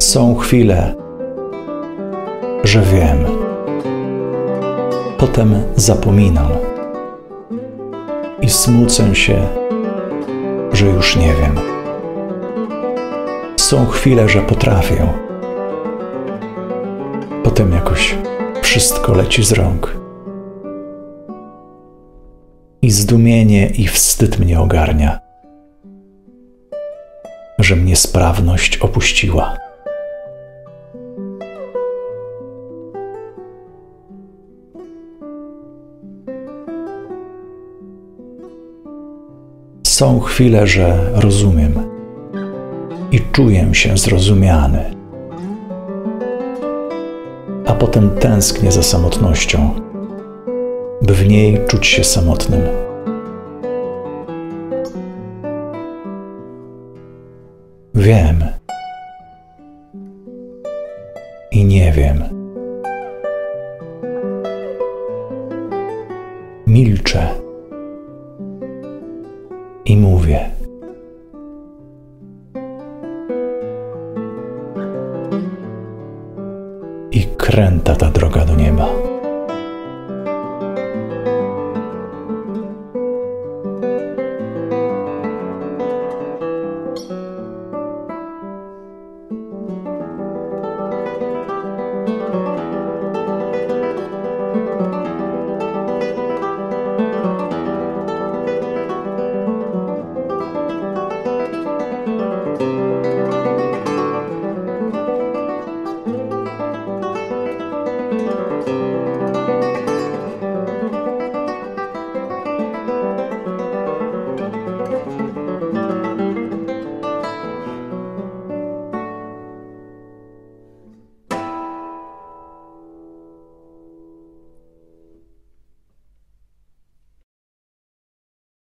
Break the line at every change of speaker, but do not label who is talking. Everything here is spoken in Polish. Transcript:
Są chwile, że wiem. Potem zapominam i smucę się, że już nie wiem. Są chwile, że potrafię. Potem jakoś wszystko leci z rąk. I zdumienie i wstyd mnie ogarnia, że mnie sprawność opuściła. Są chwile, że rozumiem i czuję się zrozumiany, a potem tęsknię za samotnością, by w niej czuć się samotnym. Wiem i nie wiem. Milczę i mówię. I kręta ta droga do nieba.